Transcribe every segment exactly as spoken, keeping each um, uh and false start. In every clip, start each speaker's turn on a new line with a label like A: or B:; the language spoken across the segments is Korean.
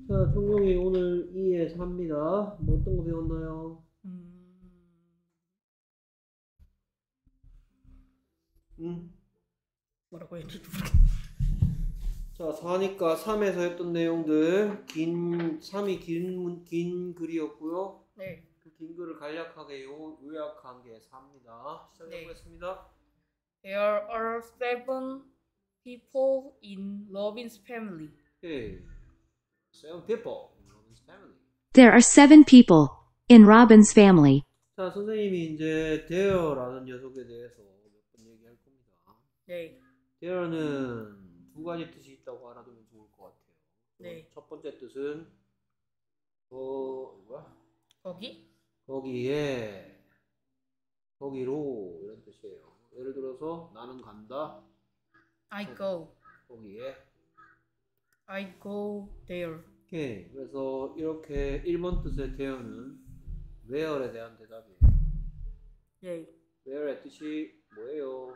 A: 자, 청룡이 오늘 이에서 합니다. 뭐 어떤 거 배웠나요?
B: 음,
A: 응?
B: 뭐라고 해야 될지 모르겠.
A: 자, 사니까 삼에서 했던 내용들, 긴, 삼이 긴, 문- 긴 글이었고요.
B: 네.
A: 그 긴 글을 간략하게 요, 요약한 게 사입니다. 시작해보겠습니다.
B: There are seven people in Robin's family.
A: 오케이. Seven people in Robin's family.
C: There are seven people in Robin's family.
A: 자, 선생님이 이제 there라는 녀석에 대해서 몇 번 얘기할 겁니다.
B: 네.
A: there는 두 가지 뜻이 있다고 알아두면 좋을 것 같아요.
B: 네.
A: 첫 번째 뜻은 어, 뭐야?
B: 거기?
A: 거기에 거기로 이런 뜻이에요. 예를 들어서 나는 간다.
B: I go.
A: 거기에.
B: I go there.
A: 오케이. 그래서 이렇게 일 번 뜻의 there는 where에 대한 대답이에요.
B: 네.
A: where의 뜻이 뭐예요?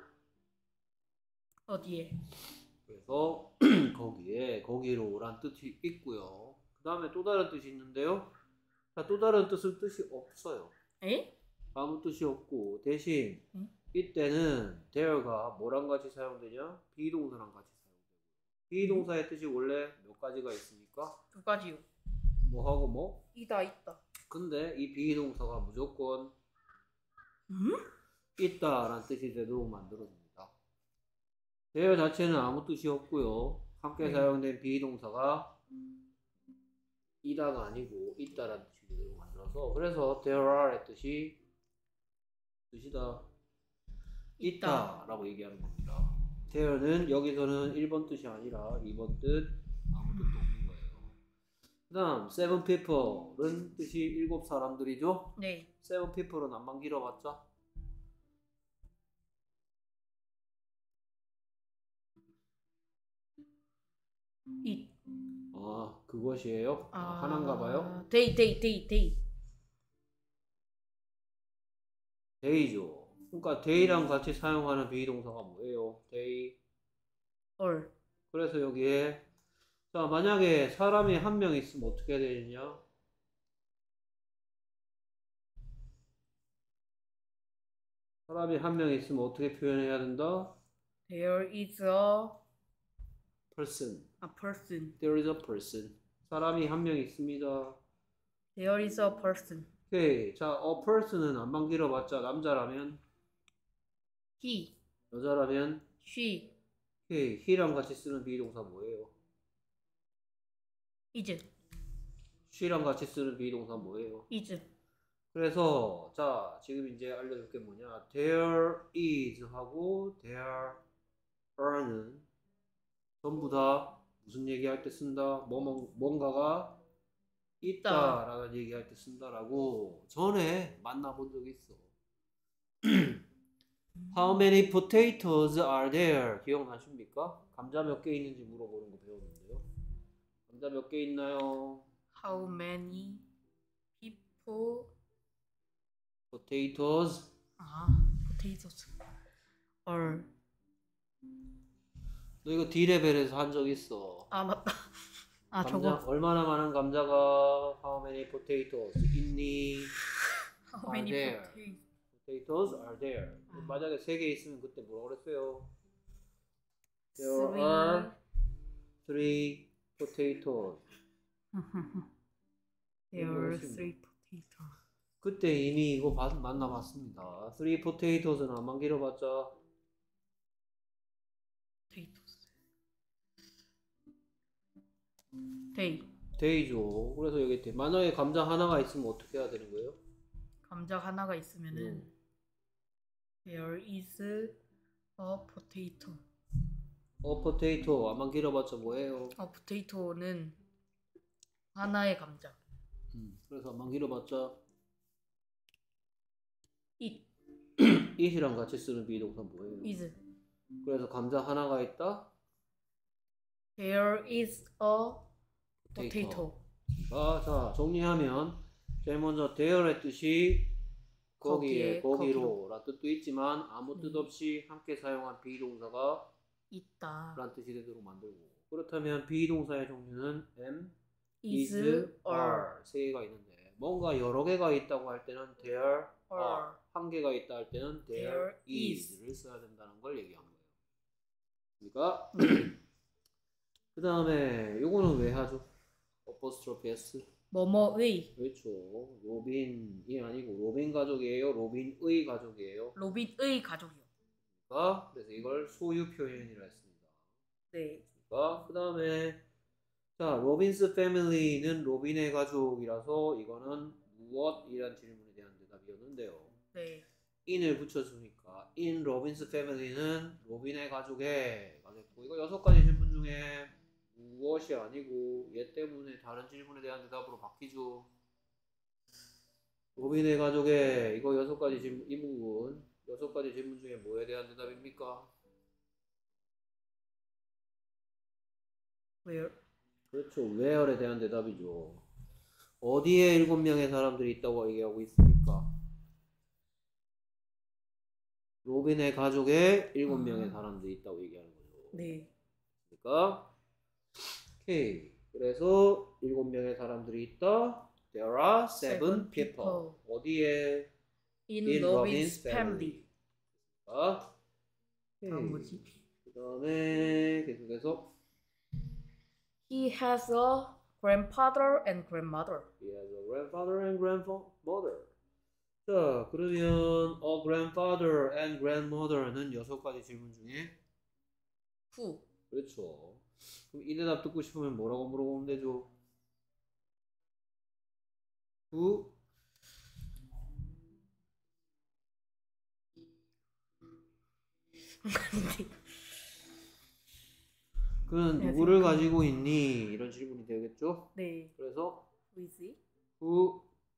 B: 어디에?
A: 그래서 거기에 거기로란 뜻이 있고요. 그 다음에 또 다른 뜻이 있는데요. 자, 또 다른 뜻은 뜻이 없어요.
B: 에?
A: 아무 뜻이 없고 대신
B: 응?
A: 이때는 there가 뭐랑 같이 사용되냐? 비동사랑 같이 사용되고 비동사의 뜻이 원래 몇 가지가 있습니까?
B: 두 가지요.
A: 뭐하고 뭐?
B: 이다 있다.
A: 근데 이 비동사가 무조건
B: 음?
A: 있다라는 뜻이 되도록 만들어줍니다. there 자체는 아무 뜻이 없고요. 함께
B: 네.
A: 사용된 비동사가 이다가 아니고 있다라는 뜻이 되도록 만들어서 그래서 there are의 뜻이 뜻이다 있다 라고 얘기하는 겁니다. there는 여기서는 일 번 뜻이 아니라 이 번 뜻 아무 뜻도 없는 거예요. 그 다음 seven people은 뜻이 일곱 사람들이죠.
B: 네.
A: seven people은 안만 길어봤자
B: it.
A: 아 그것이에요? 아,
B: 아,
A: 하나인가 봐요.
B: they, they, they, they.
A: day죠. 그러니까 day랑 같이 사용하는 비동사가 뭐예요? day.
B: all.
A: 그래서 여기에 자 만약에 사람이 한 명 있으면 어떻게 되느냐? 사람이 한 명 있으면 어떻게 표현해야 된다?
B: There is a,
A: person.
B: a person.
A: There is a person. 사람이 한 명 있습니다.
B: There is a person.
A: 오케이. 자, a person은 안만 길어봤자 남자라면
B: He,
A: 여자라면
B: she,
A: 오케이. he랑 같이 쓰는 비동사 뭐예요?
B: is,
A: she랑 같이 쓰는 비동사 뭐예요?
B: is.
A: 그래서 자 지금 이제 알려줄 게 뭐냐? There is 하고 there are는 전부 다 무슨 얘기할 때 쓴다? 뭐, 뭐 뭔가가 있다라는 얘기할 때 쓴다라고 전에 만나본 적 있어. How many potatoes are there? 기억나십니까? 감자 몇 개 있는지 물어보는 거 배웠는데요. 감자 몇 개 있나요?
B: How many people?
A: Potatoes.
B: 아, potatoes. are.
A: 너 이거 D레벨에서 한 적 있어.
B: 아, 맞다. 아,
A: 감자
B: 저거.
A: 얼마나 많은 감자가 How many potatoes 있니?
B: How
A: are
B: many
A: there?
B: potatoes?
A: Potatoes are there.
B: 음.
A: 만약에 세 개 있으면 그때 뭐라고 그랬어요? There
B: Three.
A: are three potatoes.
B: There are
A: 그렇습니다.
B: three potatoes.
A: 그때 이미 이거 봤- 만나봤습니다. Three potatoes는 안만 길어봤자
B: Potatoes. They.
A: day죠. 그래서 여기 돼. 만약에 감자 하나가 있으면 어떻게 해야 되는 거예요?
B: 감자 하나가 있으면은
A: 음.
B: there is a potato.
A: 어 potato 안만 길어봤자 뭐예요?
B: 어, potato는 하나의 감자.
A: 음. 그래서 안만 길어봤자
B: it
A: it이랑 같이 쓰는 비동사 뭐예요?
B: is.
A: 그래서 감자 하나가 있다.
B: There is a
A: potato.
B: potato.
A: 아, 자 정리하면 제일 먼저 there의 뜻이 거기에,
B: 거기에,
A: 거기로 라는 뜻도 있지만 아무 뜻
B: 네.
A: 없이 함께 사용한 비동사가
B: 있다.
A: 라는 뜻이 되도록 만들고 그렇다면 비동사의 종류는 am,
B: is,
A: are
B: are,
A: 세 개가 있는데 뭔가 여러 개가 있다고 할 때는 there are,
B: are.
A: 한 개가 있다 할 때는 there,
B: There
A: is를 써야 된다는 걸 얘기한 거예요. 그러니까
B: 네.
A: 그 다음에 요거는 왜 하죠? apostrophe s.
B: 뭐뭐의,
A: 그렇죠. 로빈이 아니고 로빈 가족이에요. 로빈의 가족이에요.
B: 로빈의 가족이요.
A: 그러니까 그래서 이걸 소유 표현이라 했습니다.
B: 네.
A: 그 다음에 자 로빈스 패밀리는 로빈의 가족이라서 이거는 무엇이란 질문에 대한 대답이었는데요.
B: 네.
A: in을 붙였으니까 in 로빈스 패밀리는 로빈의 가족에가 됐고 이거 여섯 가지 질문 중에 무엇이 아니고 얘 때문에 다른 질문에 대한 대답으로 바뀌죠. 로빈의 가족에 이거 여섯 가지 질문 이 부분 여섯 가지 질문 중에 뭐에 대한 대답입니까?
B: Where?
A: 그렇죠. where에 대한 대답이죠. 어디에 일곱 명의 사람들이 있다고 얘기하고 있습니까? 로빈의 가족에 일곱 명의
B: 아.
A: 사람들이 있다고 얘기하는 거죠.
B: 네.
A: 그러니까 오케이. 그래서 일곱 명의 사람들이 있다. There are seven
B: Seven
A: people.
B: people.
A: 어디에?
B: In,
A: In
B: Robin's
A: Robin's
B: family.
A: 아,
B: 다음 뭐지?
A: 그 다음에 계속해서
B: He has a grandfather and grandmother.
A: He has a grandfather and grandmother. 자, 그러면 a grandfather and grandmother는 여섯 가지 질문 중에
B: Who?
A: 그렇죠. 그럼 이 대답 듣고 싶으면 뭐라고 물어보면 되죠? Who? 그는
B: 네,
A: 누구를
B: 생각해.
A: 가지고 있니? 이런 질문이 되겠죠?
B: 네.
A: 그래서
B: Who is he?
A: who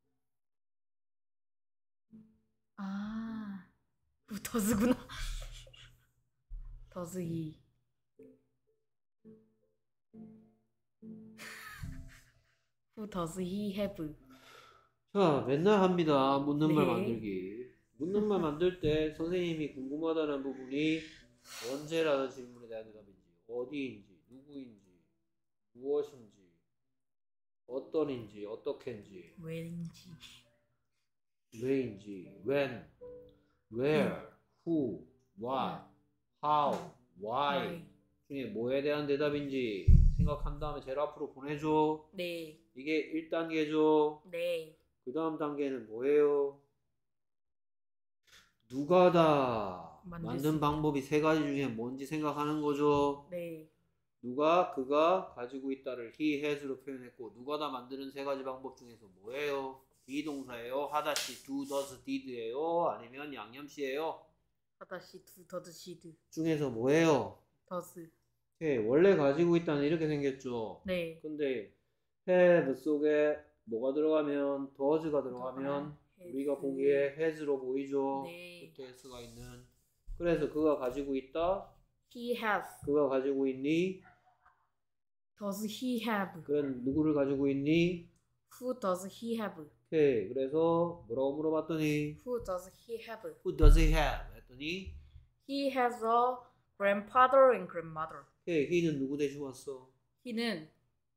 B: 아, who does구나. does he? Who does he have?
A: 자, 맨날 합니다. 묻는 말
B: 네.
A: 만들기. 묻는 말 만들 때 선생님이 궁금하다는 부분이 언제라는 질문에 대한 대답인지, 어디인지, 누구인지, 무엇인지, 어떤인지, 어떻게인지,
B: where인지.
A: 왜인지, when, where, who, what, how, why
B: why.
A: 중에 뭐에 대한 대답인지 생각한 다음에 제일 앞으로 보내줘.
B: 네.
A: 이게 일 단계죠.
B: 네.
A: 그 다음 단계는 뭐예요? 누가 다
B: 만들 수
A: 만든
B: 있다.
A: 방법이 세 가지 중에 뭔지 생각하는 거죠.
B: 네.
A: 누가 그가 가지고 있다를 he has로 표현했고 누가 다 만드는 세 가지 방법 중에서 뭐예요? 비동사예요? 하다시 do, does, did예요? 아니면 양념시예요?
B: 하다시 두 더드 시드.
A: 중에서 뭐예요?
B: 더스.
A: 오케이, 원래 가지고 있다는 이렇게 생겼죠.
B: 네.
A: 근데 have 속에 뭐가 들어가면 does가 들어가면
B: has.
A: 우리가 보기에 has로 보이죠.
B: 네.
A: 끝에 s가 있는. 그래서 그가 가지고 있다.
B: He has.
A: 그가 가지고 있니?
B: Does he have?
A: 그건 누구를 가지고 있니?
B: Who does he have?
A: 오케이. 그래서 뭐라고 물어봤더니
B: Who does he have?
A: Who does he have? 했더니
B: He has a grandfather and grandmother.
A: 오케이. he는 누구 대신 왔어?
B: he는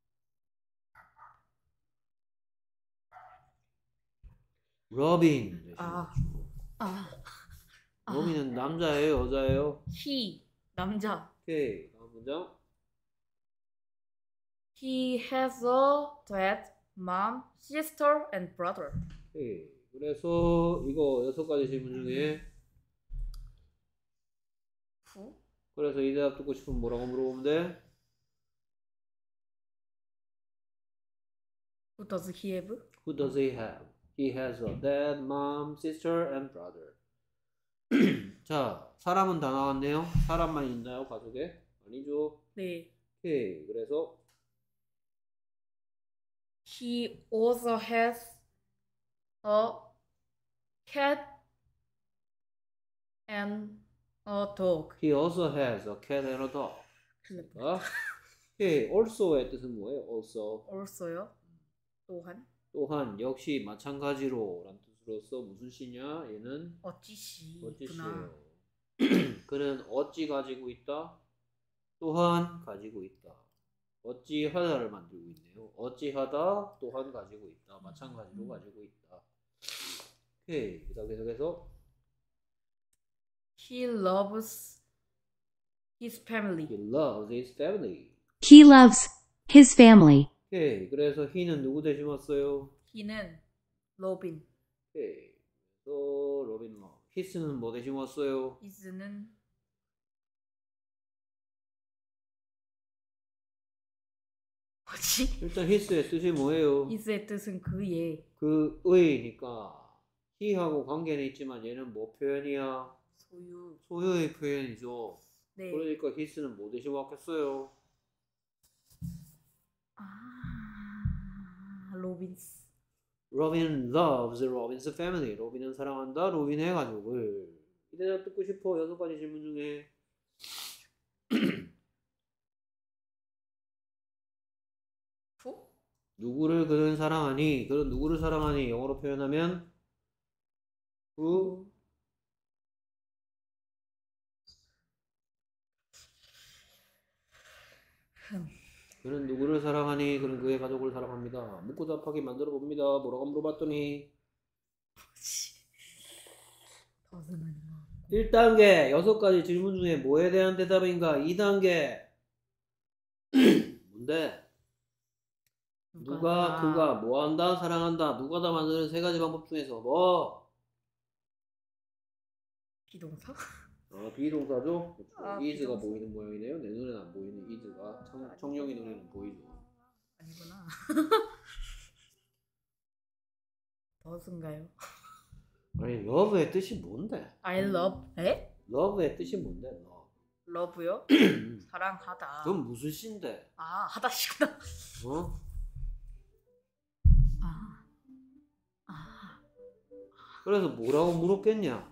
A: 로빈 대신
B: 아.
A: 왔죠.
B: 아, 아.
A: 로빈은 남자예요? 여자예요?
B: he 남자.
A: 오케이. 다음 문장.
B: He has a dad, mom, sister, and brother.
A: 오케이. 그래서 이거 여섯 가지 질문 중에
B: Who?
A: 그래서 이 대답 듣고 싶으면 뭐라고 물어보면 돼?
B: Who does he have?
A: Who does he have? He has a dad, mom, sister, and brother. 자, 사람은 다 나왔네요. 사람만 있나요, 가족에? 아니죠.
B: 네.
A: 오케이. 그래서
B: He also has a cat and a dog.
A: he also has a cat and a dog. 자, 오케이. also의 뜻은 뭐예요? also.
B: also요. 또한
A: 또한 역시 마찬가지로 란 뜻으로서 무슨 시냐? 얘는
B: 어찌 시구나.
A: 어찌시예요. 그는 어찌 가지고 있다? 또한 가지고 있다. 어찌하다를 만들고 있네요. 어찌하다 또한 가지고 있다. 마찬가지로 가지고 있다. 오케이. 그 다음 계속해서
B: He loves his family.
A: He loves his family.
C: He loves his family.
A: 오케이. 그래서 he는 누구 대신 왔어요?
B: He는 로빈.
A: 오케이. 또 로빈 뭐. his는 뭐 대신 왔어요?
B: is는 뭐지?
A: 일단 his의 뜻이 뭐예요?
B: is의 뜻은 그의.
A: 그 의니까 he하고 관계는 있지만 얘는 뭐 표현이야?
B: 소유.
A: 소유의 표현이죠.
B: 네.
A: 그러니까 his는 뭐 대신 왔겠어요?
B: 아, 로빈스.
A: Robin loves Robin's family. 로빈은 사랑한다. 로빈의 가족을. 이 대답 듣고 싶어. 여섯 가지 질문 중에
B: 후?
A: 누구를 그는 사랑하니? 그는 누구를 사랑하니? 영어로 표현하면 who?
B: 흠.
A: 그는 누구를 사랑하니? 그는 그의 가족을 사랑합니다. 묻고 답하기 만들어 봅니다. 뭐라고 물어봤더니
B: 뭐지? 더는 아닌 것 같고.
A: 일 단계 여섯 가지 질문 중에 뭐에 대한 대답인가? 이 단계 뭔데? 누가
B: 다
A: 그가 뭐 한다 사랑한다 누가 다 만드는 세 가지 방법 중에서 뭐?
B: 비동사?
A: 어, 비동사죠? 그렇죠.
B: 아,
A: is가
B: 비동사.
A: 보이는 모양이네요. 내 눈에는 안 보이는 is가 청, 청룡이 눈에는 보이죠.
B: 아니구나. 더스인가요?
A: 아니 love의 뜻이 뭔데?
B: I love. 에?
A: love의 뜻이 뭔데? love.
B: 러브요? 사랑하다.
A: 그건 무슨 시인데?
B: 아, 하다시구나.
A: 어?
B: 아. 아.
A: 그래서 뭐라고 물었겠냐?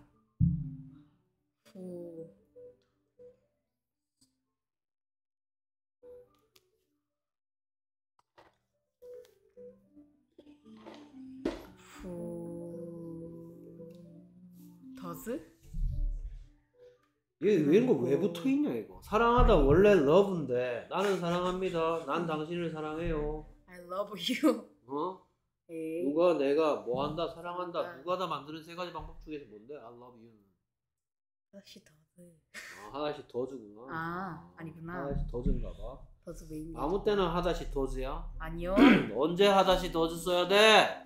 B: 후. 후. 더스?
A: 얘 이런 거 왜 붙어 있냐 이거? 사랑하다 원래 love인데 나는 사랑합니다. 난 당신을 사랑해요.
B: I love you.
A: 어?
B: 에이.
A: 누가 내가 뭐 한다 사랑한다
B: 누가.
A: 누가 다 만드는 세 가지 방법 중에서 뭔데? I love you.
B: 다시 더스.
A: 아, 하나씩 더즈구나.
B: 아, 아니구나.
A: 하나씩 더즈인가 봐.
B: 더스 왜 있냐?
A: 아무 때나 하다시 더즈야?
B: 아니요.
A: 언제 하다시 더즈 써야 돼?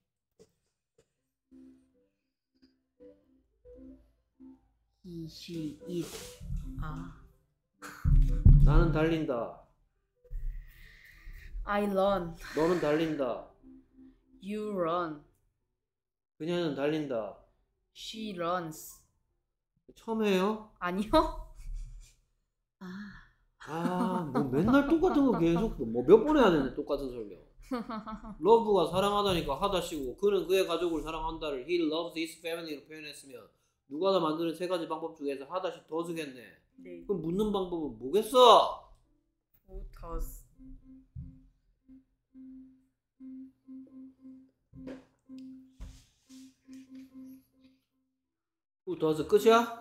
B: he, she, it. 아.
A: 나는 달린다.
B: I run.
A: 너는 달린다.
B: You run.
A: 그녀는 달린다.
B: She runs.
A: 처음 해요?
B: 아니요? 아.
A: 아, 뭐 맨날 똑같은 거 계속 뭐 몇 번 해야 되네 똑같은 설명. 러브가 사랑하다니까 하다시고 그는 그의 가족을 사랑한다를 he loves his family로 표현했으면 누가 다 만드는 세 가지 방법 중에서 하다시 더즈겠네.
B: 네.
A: 그럼 묻는 방법은 뭐겠어?
B: Who does?
A: 그 더즈 끝이야?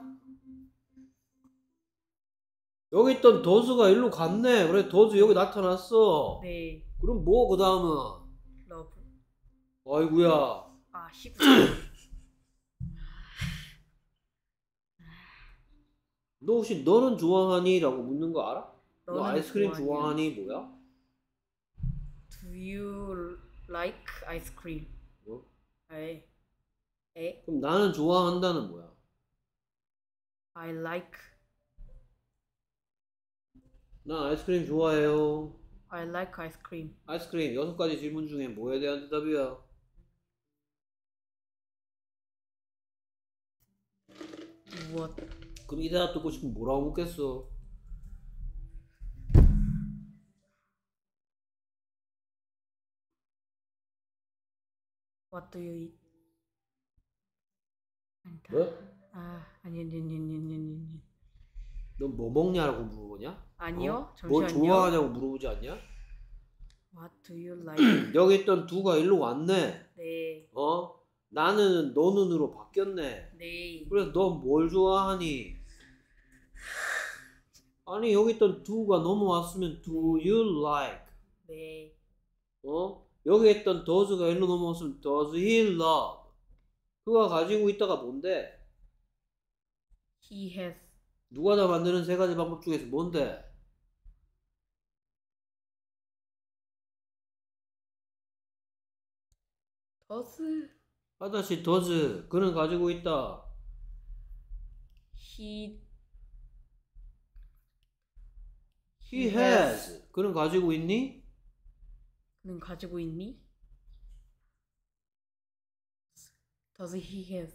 A: 여기 있던 더즈가 일로 갔네. 그래 더즈 여기 나타났어.
B: 네.
A: 그럼 뭐 그 다음은?
B: Love.
A: 아이구야.
B: 아, 히브.
A: 너 혹시 너는 좋아하니? 라고 묻는 거 알아? 너
B: 너는
A: 아이스크림
B: 좋아하냐?
A: 좋아하니? 뭐야?
B: Do you like ice cream?
A: 뭐?
B: 에. 에.
A: 그럼 나는 좋아한다는 뭐야?
B: I like.
A: 난 아이스크림 좋아해요.
B: I like ice cream.
A: 아이스크림 여섯 가지 질문 중에 뭐에 대한 대답이야?
B: 무엇?
A: 그럼 이 대답 듣고 싶으면 뭐라고 묻겠어?
B: What do you eat? 아니다.
A: 뭐?
B: 아, 아니 아니 아니 아니 아니 아니.
A: 넌 뭐 먹냐라고 물어보냐?
B: 아니요.
A: 어? 뭐
B: 잠시만요.
A: 좋아하냐고 물어보지 않냐?
B: What do you like?
A: 여기 있던 두가 일로 왔네.
B: 네.
A: 어? 나는 너는으로 바뀌었네.
B: 네.
A: 그래서 너 뭘 좋아하니? 아니 여기 있던 do가 넘어왔으면 do you like
B: 네.
A: 어? 여기 있던 does가 일로 넘어왔으면 does he love 그가 가지고 있다가 뭔데?
B: He has.
A: 누가 다 만드는 세 가지 방법 중에서 뭔데?
B: does.
A: 하다시 does 그는 가지고 있다.
B: He.
A: he has 그는 가지고 있니?
B: 는 가지고 있니? Does he have?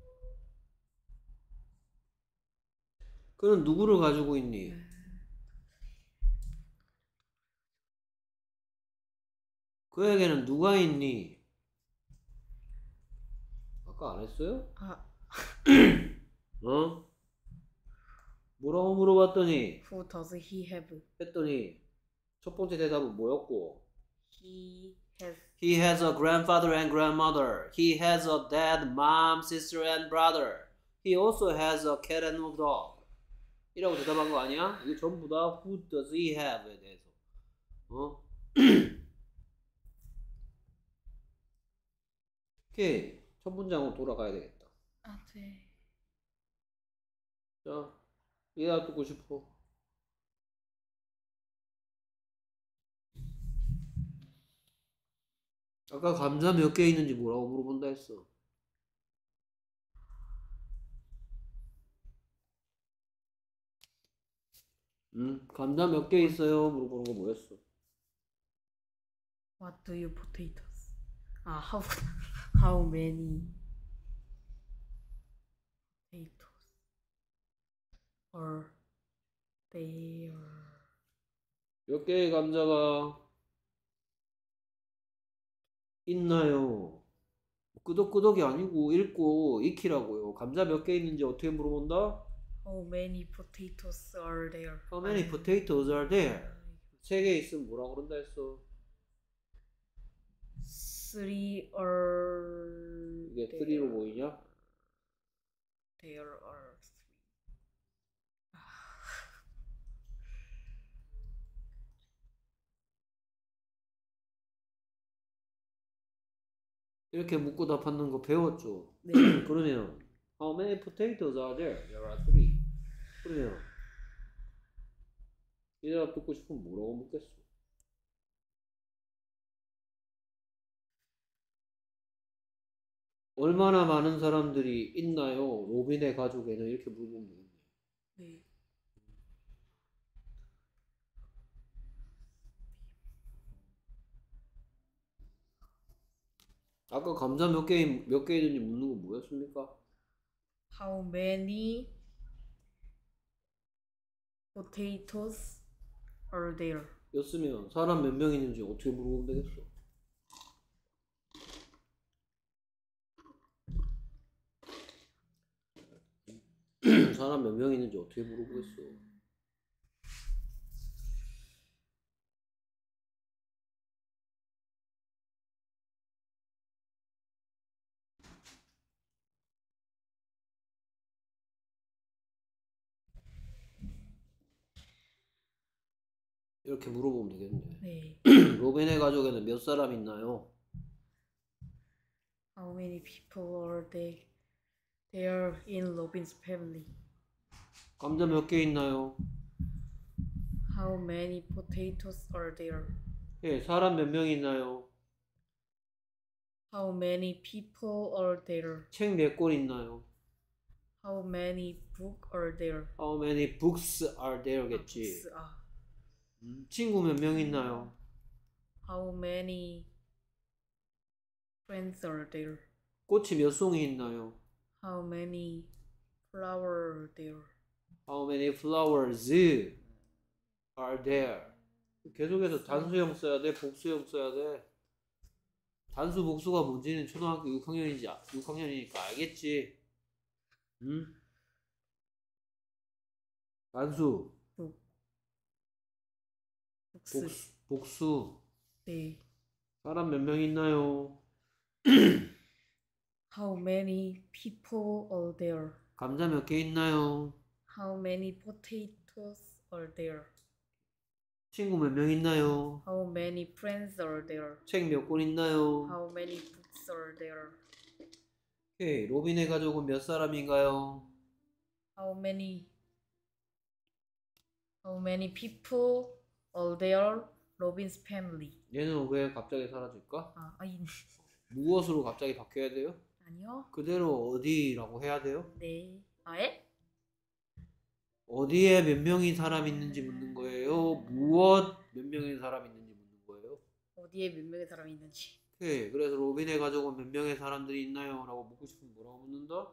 A: 그는 누구를 가지고 있니? 그에게는 누가 있니? 아까 안 했어요?
B: 아,
A: 어? 뭐라고 물어봤더니
B: who does he have?
A: 했더니 첫 번째 대답은 뭐였고?
B: He has.
A: He has a grandfather and grandmother. He has a dad, mom, sister and brother. He also has a cat and a dog. 이라고 대답한 거 아니야? 이게 전부 다 who does he have에 대해서. 어? 오케이. 첫 문장으로 돌아가야 되겠다.
B: 아, 네.
A: 자, 얘가 듣고 싶어. 아까 감자 몇 개 있는지 뭐라고 물어본다 했어? 응? 감자 몇 개 있어요? 물어보는 거 뭐였어?
B: What do you potatoes? 아, how how many potatoes are there?
A: 몇 개의 감자가 있나요? 끄덕끄덕이 아니고 읽고 익히라고요. 감자 몇 개 있는지 어떻게 물어본다?
B: How many potatoes are there?
A: How many potatoes are there? 세 개 있으면 뭐라고 그런다 했어?
B: Three are
A: 이게
B: there.
A: 쓰리로 보이냐?
B: There are three.
A: 이렇게 묻고 답하는 거 배웠죠?
B: 네.
A: 그러면 How many potatoes are there? There are three. 그러면 이 대답 듣고 싶으면 뭐라고 묻겠어? 얼마나 많은 사람들이 있나요? 로빈의 가족에는 이렇게 물어보면 되겠네.
B: 네.
A: 아까 감자 몇 개, 몇 개 있는지 묻는 거 뭐였습니까?
B: How many potatoes are there?
A: 였으면 사람 몇 명 있는지 어떻게 물어보면 되겠어? 사람 몇 명 있는지 어떻게 물어보겠어? 이렇게 물어보면 되겠네.
B: 네.
A: 로벤의 가족에는 몇 사람 있나요?
B: How many people are they there in Robin's family?
A: 감자 몇 개 있나요?
B: How many potatoes are there?
A: 예, 사람 몇 명 있나요?
B: How many people are there?
A: 책 몇 권 있나요?
B: How many books are there?
A: How many books are there겠지?
B: books, 아.
A: 음, 친구 몇 명 있나요?
B: How many friends are there?
A: 꽃이 몇 송이 있나요?
B: How many flowers are there?
A: How many flowers are there? 계속해서 단수형 써야 돼? 복수형 써야 돼? 단수 복수가 뭔지는 초등학교 육 학년인지 육 학년이니까 알겠지? 응? 단수
B: 복. 복수.
A: 복수, 복수
B: 네.
A: 사람 몇 명 있나요?
B: How many people are there?
A: 감자 몇 개 있나요?
B: How many potatoes are there?
A: 친구 몇 명 있나요?
B: How many friends are there?
A: 책 몇 권 있나요?
B: How many books are there?
A: 오케이. 로빈의 가족은 몇 사람인가요?
B: How many How many people are there? Robin's family.
A: 얘는 왜 갑자기 사라질까?
B: 아, 아니,
A: 무엇으로 갑자기 바뀌어야 돼요?
B: 아니요.
A: 그대로 어디라고 해야 돼요?
B: 네. 아예?
A: 어디에 몇 명의 사람 있는지 묻는 거예요? 무엇 몇 명의 사람 있는지 묻는 거예요?
B: 어디에 몇 명의 사람이 있는지.
A: 오케이. 그래서 로빈의 가족은 몇 명의 사람들이 있나요? 라고 묻고 싶으면 뭐라고 묻는다?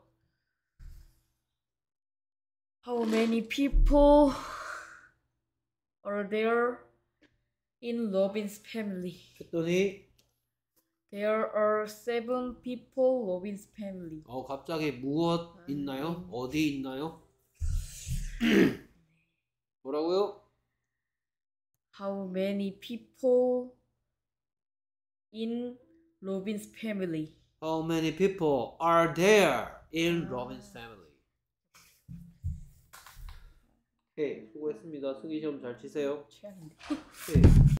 B: How many people are there in Robin's family?
A: 했더니
B: There are seven people Robin's family.
A: 어 갑자기 무엇 있나요? 어디 있나요? 뭐라고요?
B: How many people in Robin's family?
A: How many people are there in Robin's family? 오케이, 수고했습니다. 승기 시험 잘 치세요.
B: 최악인데.
A: 오케이.